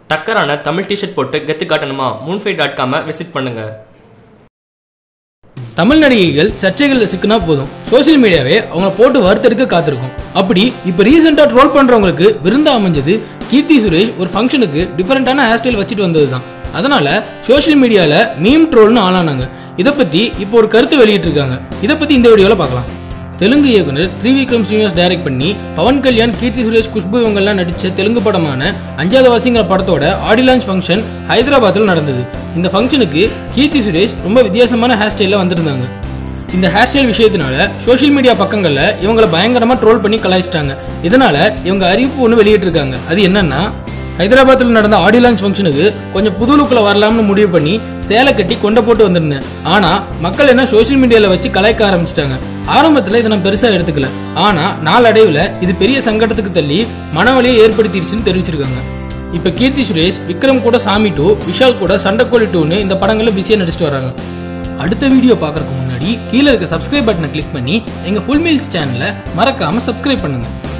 டக்கரான Tamil T shirt போட்டு கெத்து காட்டணுமா moonfy.com visit பண்ணுங்க. தமிழ் நடிகைகள் சர்ச்சைகளில் சிக்கினா போதும் சோசியல் மீடியாவே அவங்க போட்டு வறுத்தெடுக்க காத்திருக்கும். அப்படி இப்ப ரீசெண்டா ட்ரோல் பண்றவங்களுக்கு விருந்தா அமைஞ்சது கீர்த்தி சுரேஷ் ஒரு ஃபங்க்ஷனுக்கு டிஃபரெண்டான ஹேர் ஸ்டைல் வச்சுட்டு வந்ததுதான். அதனால சோசியல் மீடியால மீம் ட்ரோல்னு ஆளானாங்க. இதை பத்தி இப்போ ஒரு கருத்து வெளியிட்டு இருக்காங்க. இதை பத்தி இந்த வீடியோல பார்க்கலாம். தெலுங்கு இயக்குனர் திரிவிக்ரம் ஸ்ரீனிவாஸ் டைரக்ட் பண்ணி பவன் கல்யாண், கீர்த்தி சுரேஷ், குஷ்பு இவங்கெல்லாம் நடிச்ச தெலுங்கு படமான அஞ்சாவது வாசிங்கிற படத்தோட ஆடி லான்ச் ஃபங்க்ஷன் ஹைதராபாத்தில் நடந்தது. இந்த ஃபங்க்ஷனுக்கு கீர்த்தி சுரேஷ் ரொம்ப வித்தியாசமான ஹேர் ஸ்டைல வந்திருந்தாங்க. இந்த ஹேர் ஸ்டைல் விஷயத்தினால சோசியல் மீடியா பக்கங்கள்ல இவங்களை பயங்கரமா ட்ரோல் பண்ணி கலாய்ச்சிட்டாங்க. இதனால இவங்க அறிவிப்பு ஒன்று வெளியிட்டு இருக்காங்க. அது என்னன்னா, ஹைதராபாத்தில் நடந்த ஆடி லான்ச் ஃபங்க்ஷனுக்கு கொஞ்சம் புது லுக்ல வரலாம்னு முடிவு பண்ணி சேலை கட்டி கொண்ட போட்டு வந்திருந்தேன். ஆனா மக்கள் என்ன சோசியல் மீடியால வச்சு கலாய்க்க ஆரம்பிச்சிட்டாங்க. ஆரம்பத்துல இதை நான் பெருசா எடுத்துக்கல. ஆனா நாளடைவுல இது பெரிய சங்கடத்துக்கு தள்ளி மனவலியை ஏற்படுத்திடுச்சுன்னு தெரிவிச்சிருக்காங்க. இப்ப கீர்த்தி சுரேஷ் விக்ரம் கூட சாமி 2, விஷால் கூட சண்டைக்கோழி 2ன்னு இந்த படங்கள்ல பிஸியா நடிச்சிட்டு வராங்க. அடுத்த வீடியோ பாக்குறதுக்கு முன்னாடி கீழே இருக்க சப்ஸ்கிரைப் பட்டனை கிளிக் பண்ணி எங்க ஃபுல் மீல்ஸ் சேனலை மறக்காம சப்ஸ்கிரைப் பண்ணுங்க.